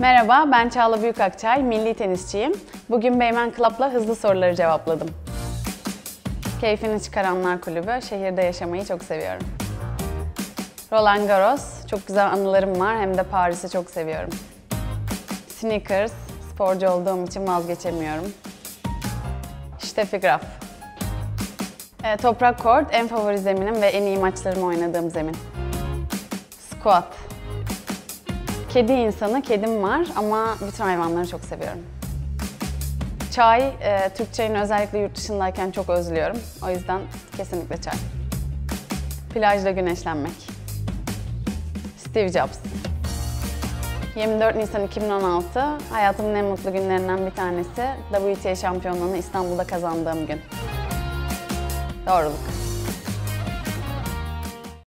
Merhaba, ben Çağla Büyükakçay, milli tenisçiyim. Bugün Beymen Club'la hızlı soruları cevapladım. Keyfini Çıkaranlar Kulübü, şehirde yaşamayı çok seviyorum. Roland Garros, çok güzel anılarım var, hem de Paris'i çok seviyorum. Sneakers, sporcu olduğum için vazgeçemiyorum. Steffi Graf. Toprak kort, en favori zeminim ve en iyi maçlarımı oynadığım zemin. Squat. Kedi insanı, kedim var ama bütün hayvanları çok seviyorum. Çay, Türk çayını özellikle yurt dışındayken çok özlüyorum. O yüzden kesinlikle çay. Plajda güneşlenmek. Steve Jobs. 24 Nisan 2016, hayatımın en mutlu günlerinden bir tanesi. WTA şampiyonluğunu İstanbul'da kazandığım gün. Doğruluk.